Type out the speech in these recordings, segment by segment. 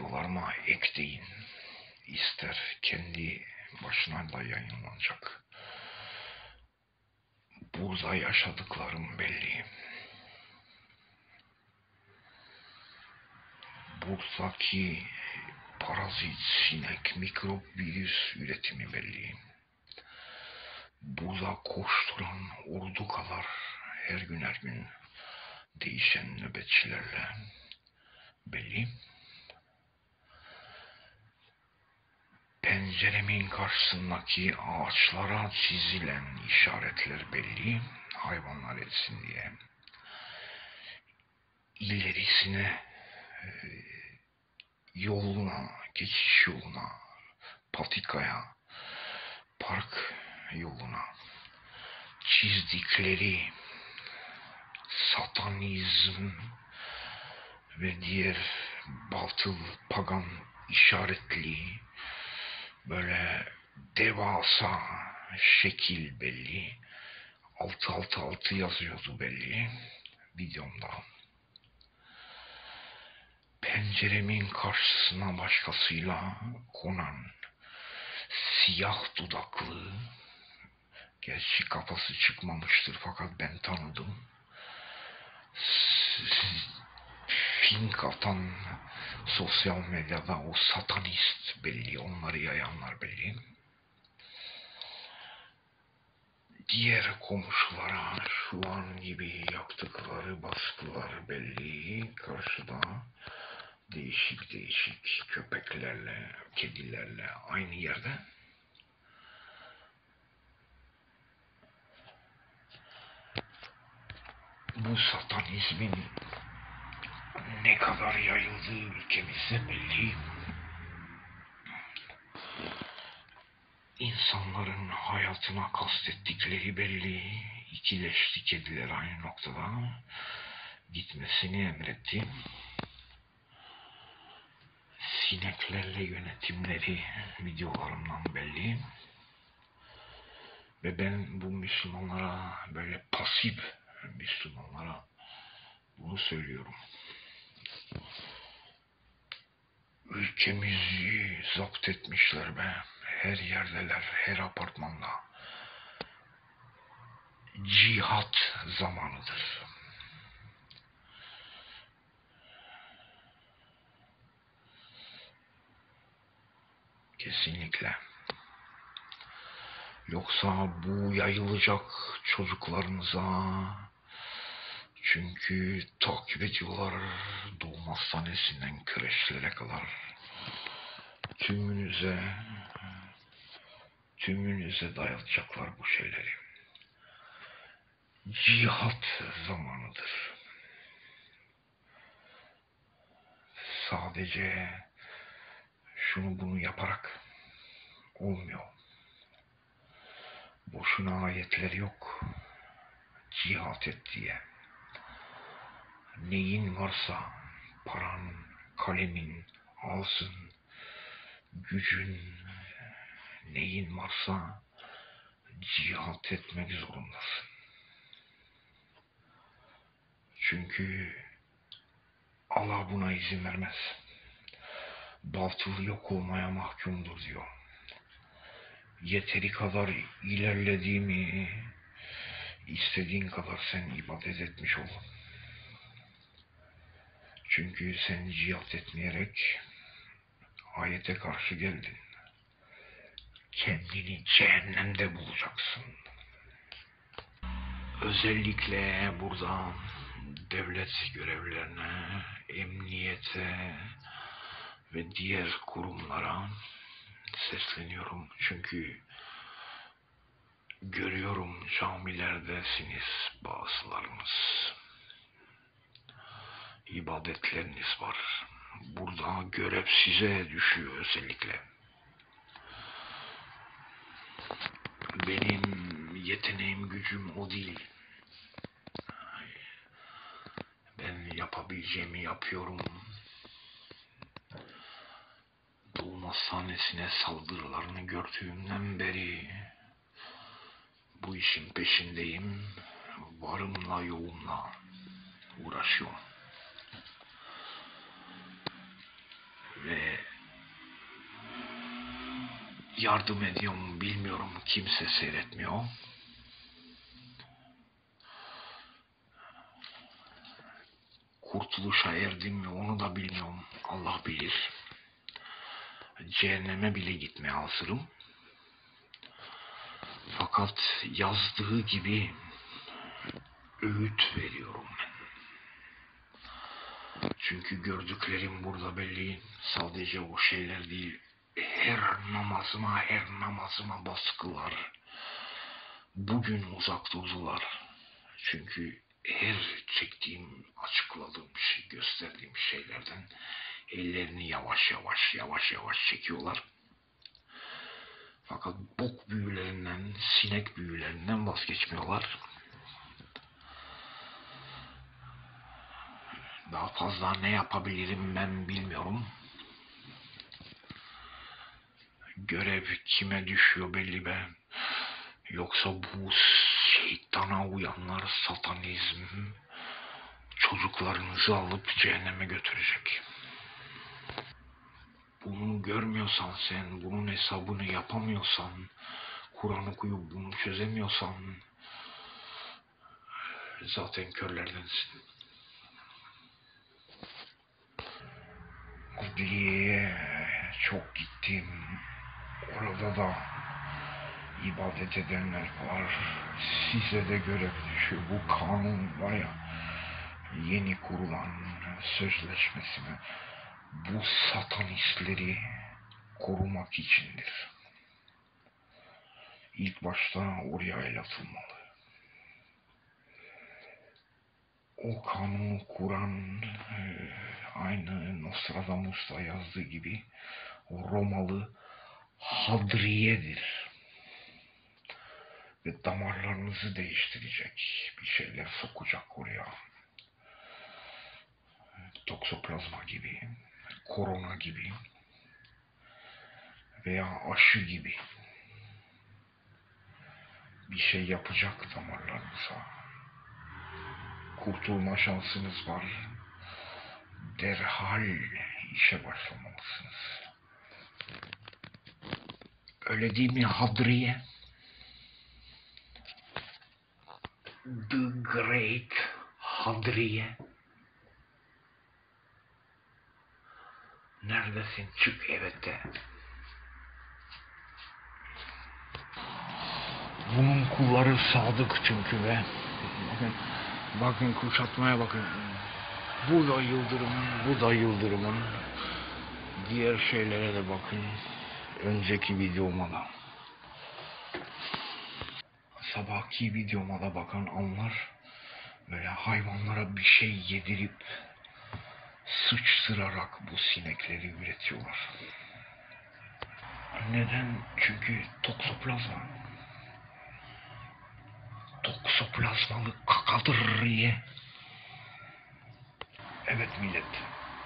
videolarıma ekleyin. İster kendi başına da yayınlanacak. Burada yaşadıklarım belli. Buradaki parazit, sinek, mikrop, virüs üretimi belli. Burada koşturan ordu kadar her gün değişen nöbetçilerle belli. Penceremin karşısındaki ağaçlara çizilen işaretler belli, hayvanlar etsin diye. İlerisine, yoluna, geçiş yoluna, patikaya, park yoluna çizdikleri satanizm ve diğer batıl pagan işaretli böyle devasa şekil belli. 666 yazıyordu belli videomda. Penceremin karşısına başkasıyla konan siyah dudaklı, gerçi kafası çıkmamıştır fakat ben tanıdım, fink atan sosyal medyada o satanist belli, onları yayanlar belli. Diğer komşulara şu an gibi yaptıkları baskılar belli. Karşıda değişik köpeklerle, kedilerle aynı yerde. Bu satanizmin ne kadar yayıldığı ülkemizde belli. İnsanların hayatına kastettikleri belli. İkileşti kediler aynı noktada. Gitmesini emretti. Sineklerle yönetimleri videolarımdan belli. Ve ben bu Müslümanlara, böyle pasif Müslümanlara bunu söylüyorum. Ülkemizi zapt etmişler be. Her yerdeler, her apartmanda. Cihat zamanıdır. Kesinlikle. Yoksa bu yayılacak çocuklarınıza. Çünkü takip ediyorlar doğum hastanesinden kreşlere kadar. Tümünüze dayatacaklar bu şeyleri. Cihat zamanıdır. Sadece şunu bunu yaparak olmuyor. Boşuna ayetler yok. Cihat et diye. Neyin varsa, paran, kalemin, ağzın, gücün, neyin varsa cihat etmek zorundasın. Çünkü Allah buna izin vermez. Batıl yok olmaya mahkumdur diyor. Yeteri kadar ilerlediğimi, istediğin kadar sen ibadet etmiş ol. Çünkü sen cihat etmeyerek ayete karşı geldin. Kendini cehennemde bulacaksın. Özellikle burada devlet görevlilerine, emniyete ve diğer kurumlara sesleniyorum. Çünkü görüyorum camilerdesiniz bazılarınız. İbadetleriniz var. Burada görev size düşüyor özellikle. Benim yeteneğim, gücüm o değil. Ben yapabileceğimi yapıyorum. Doğum hastanesine saldırılarını gördüğümden beri bu işin peşindeyim. Varımla yoğumla uğraşıyorum. Ve yardım ediyorum bilmiyorum, kimse seyretmiyor. Kurtuluşa erdim mi onu da bilmiyorum, Allah bilir. Cehenneme bile gitmeye hazırım. Fakat yazdığı gibi öğüt veriyorum ben. Çünkü gördüklerim burada belli. Sadece o şeyler değil. Her namazıma baskılar. Bugün uzak durdular. Çünkü her çektiğim, açıkladığım şey, gösterdiğim şeylerden ellerini yavaş yavaş çekiyorlar. Fakat bok büyülerinden, sinek büyülerinden vazgeçmiyorlar. Daha fazla ne yapabilirim ben bilmiyorum. Görev kime düşüyor belli be. Yoksa bu şeytana uyanlar, satanizm çocuklarınızı alıp cehenneme götürecek. Bunu görmüyorsan sen, bunun hesabını yapamıyorsan, Kur'an okuyup bunu çözemiyorsan zaten körlerdensin. Kudüs'e çok gittim. Orada da ibadet edenler var. Size de görev düşüyor. Bu kanun var ya, yeni kurulan sözleşmesine bu satanistleri korumak içindir. İlk başta oraya el atılmalı. O kanunu kuran aynı Nostradamus'ta yazdığı gibi o Romalı Hadriye'dir. Ve damarlarınızı değiştirecek bir şeyler sokacak oraya. Toksoplazma gibi, korona gibi veya aşı gibi bir şey yapacak damarlarınıza. Kurtulma şansınız var. Derhal işe başlamalısınız. Öyle değil mi Hadriye? The Great Hadriye. Neredesin? Çık evet de. Bunun kulları sadık çünkü be. Bakın kuşatmaya bakın. Bu da Yıldırım'ın, bu da Yıldırım'ın. Diğer şeylere de bakın. Önceki videoma da. Sabahki videoma da bakan anlar. Böyle hayvanlara bir şey yedirip sıçtırarak bu sinekleri üretiyorlar. Neden? Çünkü toksoplazma. Toksoplazmalı kakadır ye. Evet millet.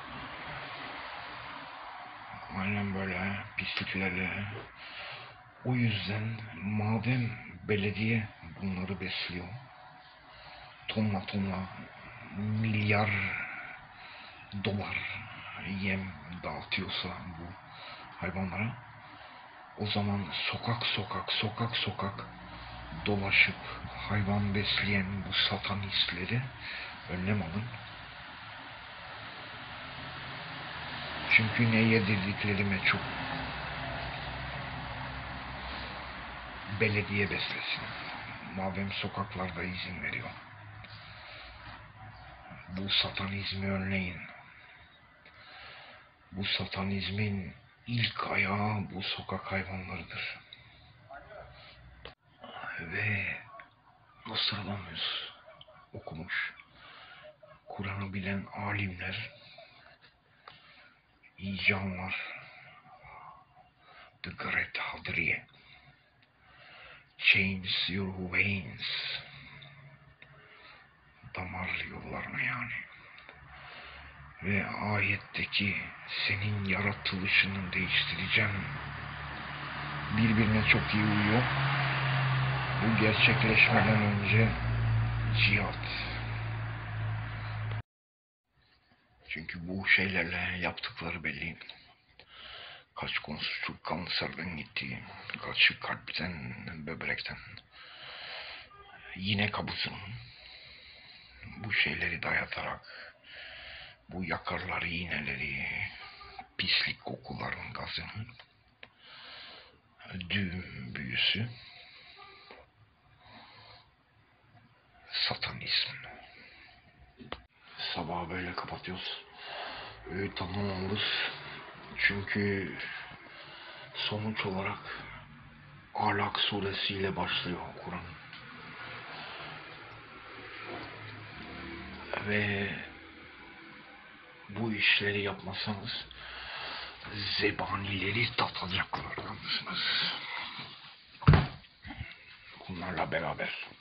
Aynen böyle pisliklerle. O yüzden madem belediye bunları besliyor, tonla milyar dolar yem dağıtıyorsa bu hayvanlara, o zaman sokak dolaşıp hayvan besleyen bu satanistleri önlem alın. Çünkü ne yedirdikleri meçhul. Belediye beslesin. Madem sokaklarda izin veriyor. Bu satanizmi önleyin. Bu satanizmin ilk ayağı bu sokak hayvanlarıdır. Ve Nostradamus okumuş. Kur'an'ı bilen alimler, iyi canlar, The Great Hadriye, change your veins, damar yollarına yani. Ve ayetteki senin yaratılışını değiştireceğim birbirine çok iyi uyuyor. Bu gerçekleşmeden önce cihat. Çünkü bu şeylerle yaptıkları belli. Kaç konusu kanserden gitti. Kaçı kalpten, böbrekten. Yine kabızım. Bu şeyleri dayatarak, bu yakarlar iğneleri, pislik kokuların gazını, düğüm büyüsü, satanizm. Sabah böyle kapatıyoruz. Öğüt anlamamız. Çünkü sonuç olarak Alak suresiyle başlıyor Kur'an. Ve bu işleri yapmasanız zebanileri tatacaklardansınız. Bunlarla beraber